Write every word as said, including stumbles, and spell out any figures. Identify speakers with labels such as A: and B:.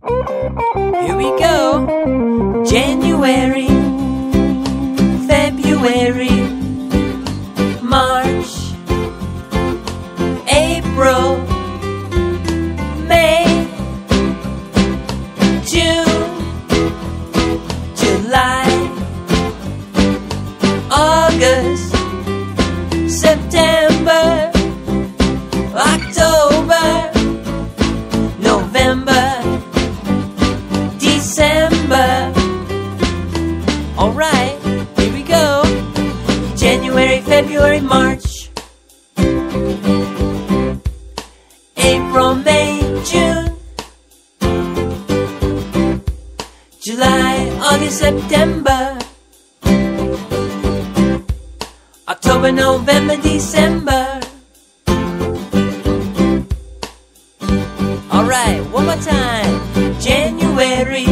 A: Here we go. January, February, March, April, May, June, July, August, September, October, November, December. Alright, here we go. January, February, March, April, May, June, July, August, September, October, November, December. Alright, one more time. January,